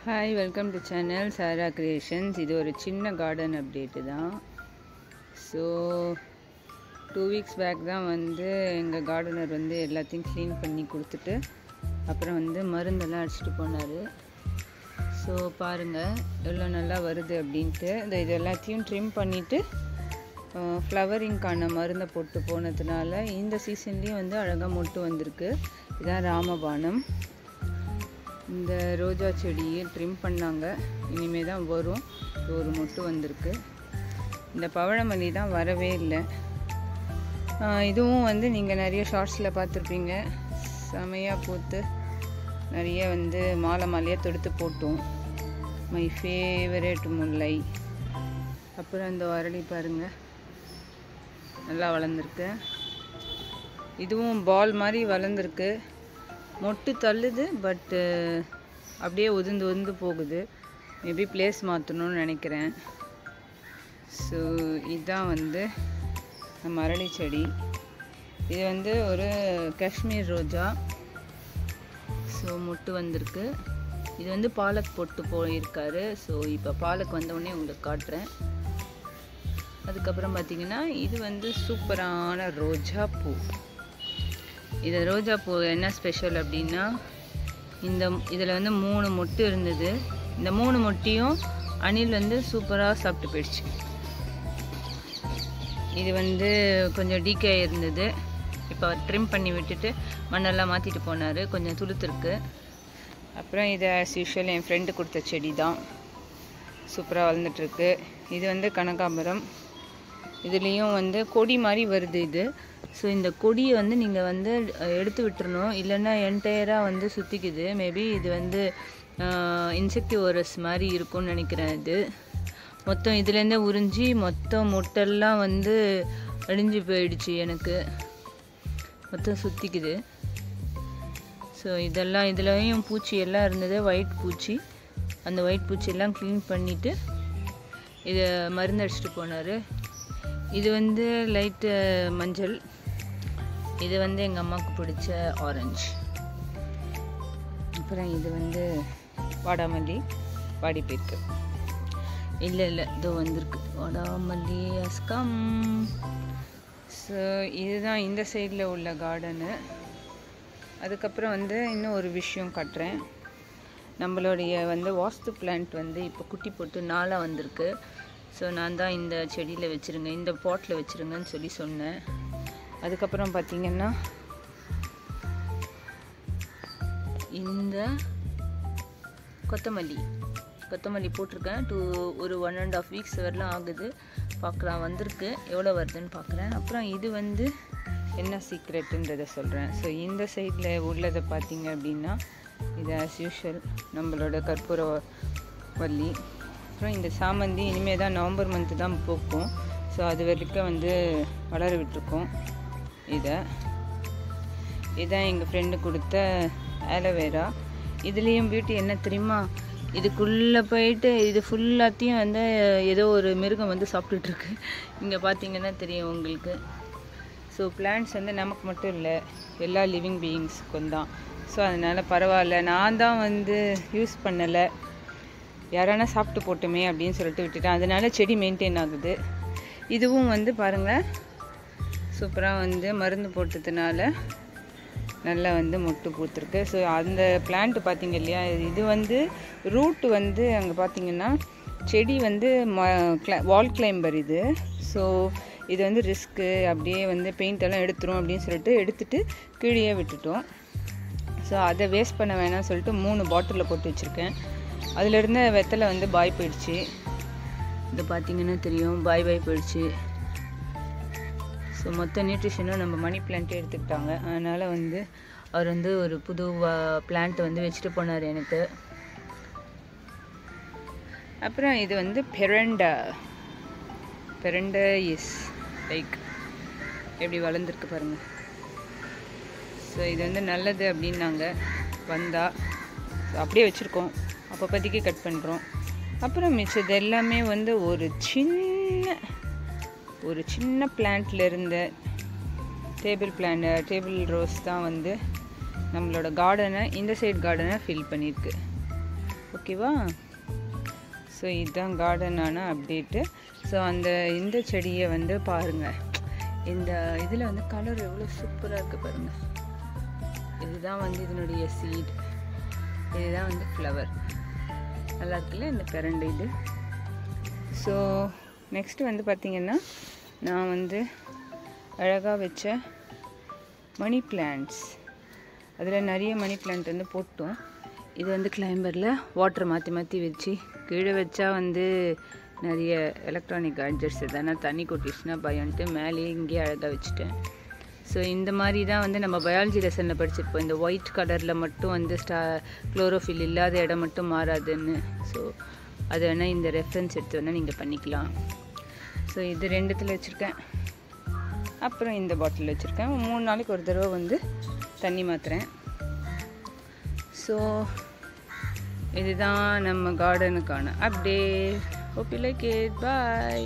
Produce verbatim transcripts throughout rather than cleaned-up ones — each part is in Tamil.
Hi, welcome to channel Sara creations. இது ஒரு சின்ன கார்டன் அப்டேட்டு தான். ஸோ டூ வீக்ஸ் பேக் தான் வந்து எங்கள் கார்டனர் வந்து எல்லாத்தையும் க்ளீன் பண்ணி கொடுத்துட்டு அப்புறம் வந்து மருந்தெல்லாம் அடிச்சுட்டு போனார். ஸோ பாருங்கள் எவ்வளோ நல்லா வருது அப்படின்ட்டு. இந்த இது எல்லாத்தையும் ட்ரிம் பண்ணிவிட்டு ஃப்ளவரிங்கான மருந்தை போட்டு போனதுனால இந்த சீசன்லேயும் வந்து அழகாக மொட்டு வந்திருக்கு. இதுதான் ராமபானம். இந்த ரோஜா செடியை ட்ரிம் பண்ணாங்க, இனிமேல் தான் வரும். ஒரு மொட்டு வந்திருக்கு. இந்த பவழமல்லி தான் வரவே இல்லை. இதுவும் வந்து நீங்கள் நிறைய ஷார்ட்ஸில் பார்த்துருப்பீங்க. செமையாக பூத்து நிறைய வந்து மாலை மாலையாக தொடுத்து போட்டோம். மை ஃபேவரேட் முல்லை. அப்புறம் இந்த அரளி பாருங்கள், நல்லா வளர்ந்துருக்கு. இதுவும் பால் மாதிரி வளர்ந்துருக்கு. மொட்டு தள்ளுது, பட்டு அப்படியே உதிர்ந்து உதிர்ந்து போகுது. மேபி பிளேஸ் மாற்றணும்னு நினைக்கிறேன். ஸோ இதுதான் வந்து நம்ம அரளி செடி. இது வந்து ஒரு காஷ்மீர் ரோஜா. ஸோ மொட்டு வந்திருக்கு. இது வந்து பாலக் போட்டு போயிருக்காரு. ஸோ இப்போ பாலக் வந்தவுடனே உங்களுக்கு காட்டுறேன். அதுக்கப்புறம் பார்த்திங்கன்னா இது வந்து சூப்பரான ரோஜா பூ. இது ரோஜா பூ என்ன ஸ்பெஷல் அப்படின்னா, இந்த இதில் வந்து மூணு மொட்டு இருந்தது. இந்த மூணு மொட்டையும் அணில் வந்து சூப்பராக சாப்பிட்டு போயிடுச்சு. இது வந்து கொஞ்சம் டீக்கே இருந்தது. இப்போ ட்ரிம் பண்ணி விட்டுட்டு மண்ணெல்லாம் மாற்றிட்டு போனார். கொஞ்சம் துளுத்துருக்கு. அப்புறம் இதை ஆஸ் யூஷுவல் என் ஃப்ரெண்டு கொடுத்த செடி தான். சூப்பராக வளர்ந்துட்டுருக்கு. இது வந்து கனகாம்பரம். இதுலேயும் வந்து கொடி மாதிரி வருது இது. ஸோ இந்த கொடியை வந்து நீங்கள் வந்து எடுத்து விட்டுறணும், இல்லைன்னா என்டையராக வந்து சுற்றிக்குது. மேபி இது வந்து இன்செக்டிவரஸ் மாதிரி இருக்கும்னு நினைக்கிறேன். இது மொத்தம் இதுலேருந்தே உறிஞ்சி மொத்தம் மொட்டெல்லாம் வந்து அழிஞ்சு போயிடுச்சு. எனக்கு மொத்தம் சுற்றிக்குது. ஸோ இதெல்லாம் இதுலேயும் பூச்சி எல்லாம் இருந்தது, ஒயிட் பூச்சி. அந்த ஒயிட் பூச்சியெல்லாம் க்ளீன் பண்ணிவிட்டு இதை மருந்து அடிச்சுட்டு போனார். இது வந்து லைட்டு மஞ்சள். இது வந்து எங்கள் அம்மாவுக்கு பிடிச்ச ஆரஞ்சு. அப்புறம் இது வந்து வாடாமல்லி, வாடி போயிருக்கு. இல்லை இல்லை இதோ வந்திருக்கு வாடாமல்லி அஸ்கம். ஸோ இதுதான் இந்த சைடில் உள்ள கார்டனு. அதுக்கப்புறம் வந்து இன்னும் ஒரு விஷயம் காட்டுறேன். நம்மளுடைய வந்து வாஸ்து பிளான்ட் வந்து இப்போ குட்டி போட்டு நாளாக வந்திருக்கு. ஸோ நான் தான் இந்த செடியில் வச்சுருங்க, இந்த பாட்டில் வச்சுருங்கன்னு சொல்லி சொன்னேன். அதுக்கப்புறம் பார்த்திங்கன்னா இந்த கொத்தமல்லி கொத்தமல்லி போட்டிருக்கேன். டூ ஒரு ஒன் அண்ட் ஆஃப் வீக்ஸ் வரலாம் ஆகுது. பார்க்கலாம் வந்திருக்கு, எவ்வளோ வருதுன்னு பார்க்குறேன். அப்புறம் இது வந்து என்ன சீக்ரெட்டுன்றதை சொல்கிறேன். ஸோ இந்த சைடில் உள்ளதை பார்த்திங்க அப்படின்னா இது ஆஸ் யூஷுவல் நம்மளோட கற்பூர வள்ளி. அப்புறம் இந்த சாமந்தி இனிமேல் தான் நவம்பர் மந்த்து தான் பூக்கும். ஸோ அது வரைக்கும் வந்து வளர விட்டுருக்கோம். இதை இதான் எங்கள் ஃப்ரெண்டு கொடுத்த ஆலோவேரா. இதுலேயும் பியூட்டி என்ன தெரியுமா, இதுக்குள்ளே போயிட்டு இது ஃபுல்லாத்தையும் வந்து ஏதோ ஒரு மிருகம் வந்து சாப்பிட்டுட்ருக்கு. இங்கே பார்த்தீங்கன்னா தெரியும் உங்களுக்கு. ஸோ பிளான்ட்ஸ் வந்து நமக்கு மட்டும் இல்லை, எல்லா லிவிங் பீயிங்ஸுக்கும் தான். ஸோ அதனால் பரவாயில்ல, நான் தான் வந்து யூஸ் பண்ணலை, யாரானா சாப்பிட்டு போட்டுமே அப்படின்னு சொல்லிட்டு விட்டுட்டேன். அதனால செடி மெயின்டைன் ஆகுது. இதுவும் வந்து பாருங்கள் சூப்பராக வந்து மருந்து போட்டதுனால நல்லா வந்து மொட்டு பூத்துருக்கு. ஸோ அந்த பிளான்ட்டு பார்த்திங்க இல்லையா, இது வந்து ரூட் வந்து அங்கே பார்த்திங்கன்னா செடி வந்து ம கிள வால் கிளைம்பர் இது. ஸோ இது வந்து ரிஸ்க்கு, அப்படியே வந்து பெயிண்டெல்லாம் எடுத்துரும் அப்படின்னு சொல்லிட்டு எடுத்துகிட்டு கீழே விட்டுட்டோம். ஸோ அதை வேஸ்ட் பண்ண வேணாம்னு சொல்லிட்டு மூணு பாட்டிலில் போட்டு வச்சுருக்கேன். அதில் இருந்த வெத்தலை வந்து பாய் போயிடுச்சு. இது பார்த்திங்கன்னா தெரியும், பாய் பாய் போயிடுச்சு. ஸோ மொத்த நியூட்ரிஷனும் நம்ம மணி பிளான்ட்டே எடுத்துக்கிட்டாங்க. அதனால் வந்து அவர் வந்து ஒரு புது பிளான்ட்டை வந்து வச்சுட்டு போனார் எனக்கு. அப்புறம் இது வந்து பெரண்டா. பெரண்டா இஸ் லைக் எப்படி வளர்ந்துருக்கு பாருங்கள். ஸோ இது வந்து நல்லது அப்படின்னாங்க வந்தால். ஸோ அப்படியே வச்சுருக்கோம், அப்போதைக்கு கட் பண்ணுறோம். அப்புறம் மிச்சது எல்லாமே வந்து ஒரு சின்ன ஒரு சின்ன பிளான்ட்டில் இருந்த டேபிள் பிளான்ட் டேபிள் ரோஸ் தான் வந்து நம்மளோட கார்டனை, இந்த சைடு கார்டனை ஃபில் பண்ணியிருக்கு. ஓகேவா? ஸோ இதுதான் கார்டனான அப்டேட்டு. ஸோ அந்த இந்த செடியை வந்து பாருங்கள், இந்த இதில் வந்து கலர் எவ்வளோ சூப்பராக இருக்குது பாருங்கள். இதுதான் வந்து இதனுடைய சீட், இதுதான் வந்து ஃப்ளவர். நல்லா இருக்குல்ல இந்த பிரண்டை இது. ஸோ நெக்ஸ்ட்டு வந்து பார்த்திங்கன்னா நான் வந்து அழகாக வச்ச மணி பிளான்ட்ஸ், அதில் நிறைய மணி பிளான்ட் வந்து போட்டோம். இது வந்து கிளைம்பரில் வாட்டர் மாற்றி மாற்றி வச்சு, கீழே வச்சா வந்து நிறைய எலக்ட்ரானிக் கேட்ஜெட்ஸ் எதனா தண்ணி கொட்டிடுச்சுன்னா பயன்ட்டு மேலேயே இங்கேயே அழகாக வச்சுட்டேன். ஸோ இந்த மாதிரி தான் வந்து நம்ம பயாலஜி லெசனில் படிச்சிருப்போம், இந்த ஒயிட் கலரில் மட்டும் வந்து ஸ்டா குளோரோஃபில் இல்லாத இடம் மட்டும் மாறாதுன்னு. ஸோ அது வேணால் இந்த ரெஃபரன்ஸ் எடுத்து வேணால் நீங்கள் பண்ணிக்கலாம். ஸோ இது ரெண்டுத்தில் வச்சுருக்கேன். அப்புறம் இந்த பாட்டில் வச்சுருக்கேன். மூணு நாளைக்கு ஒரு தடவை வந்து தண்ணி மாற்றுறேன். ஸோ இதுதான் நம்ம கார்டனுக்கான update. Hope you like it. Bye.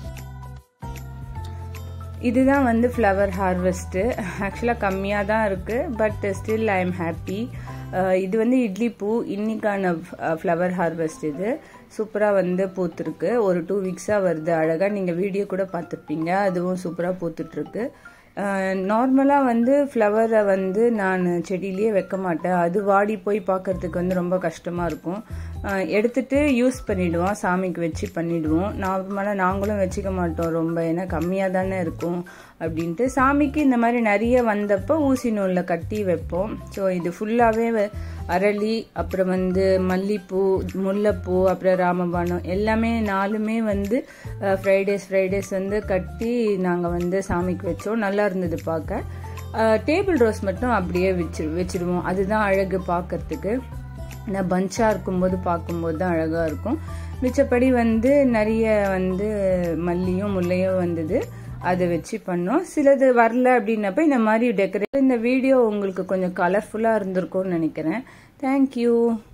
இதுதான் வந்து ஃப்ளவர் ஹார்வெஸ்ட்டு. ஆக்சுவலாக கம்மியாக தான் இருக்குது, but still I am happy. இது வந்து இட்லி பூ, இன்னைக்கான ஃப்ளவர் ஹார்வெஸ்ட். இது சூப்பராக வந்து பூத்துருக்கு. ஒரு டூ வீக்ஸாக வருது அழகாக. நீங்கள் வீடியோ கூட பார்த்துருப்பீங்க, அதுவும் சூப்பராக பூத்துட்ருக்கு. நார்மலாக வந்து ஃப்ளவரை வந்து நான் செடியிலேயே வைக்க மாட்டேன், அது வாடி போய் பார்க்குறதுக்கு வந்து ரொம்ப கஷ்டமாக இருக்கும். எடுத்துகிட்டு யூஸ் பண்ணிவிடுவோம், சாமிக்கு வச்சு பண்ணிவிடுவோம். நார்மலாக நாங்களும் வச்சுக்க மாட்டோம் ரொம்ப, ஏன்னா கம்மியாக தானே இருக்கும் அப்படின்ட்டு. சாமிக்கு இந்த மாதிரி நிறைய வந்தப்போ ஊசி நூலில் கட்டி வைப்போம். ஸோ இது ஃபுல்லாகவே அரளி, அப்புறம் வந்து மல்லிப்பூ, முல்லைப்பூ, அப்புறம் ராமபானம் எல்லாமே நாலுமே வந்து ஃப்ரைடேஸ் ஃப்ரைடேஸ் வந்து கட்டி நாங்கள் வந்து சாமிக்கு வச்சோம். நல்லா இருந்தது பார்க்க. டேபிள் ரோஸ் மட்டும் அப்படியே வச்சு வச்சுருவோம், அதுதான் அழகு பார்க்கறதுக்கு. நான் பஞ்சாக இருக்கும்போது பார்க்கும்போது தான் அழகாக இருக்கும். மிச்சப்படி வந்து நிறைய வந்து மல்லியும் முல்லையும் வந்தது, அதை வச்சு பண்ணோம். சிலது வரல அப்படின்னப்ப இந்த மாதிரி டெக்கரேட். இந்த வீடியோ உங்களுக்கு கொஞ்சம் கலர்ஃபுல்லாக இருந்திருக்கும்னு நினைக்கிறேன். தேங்க்யூ.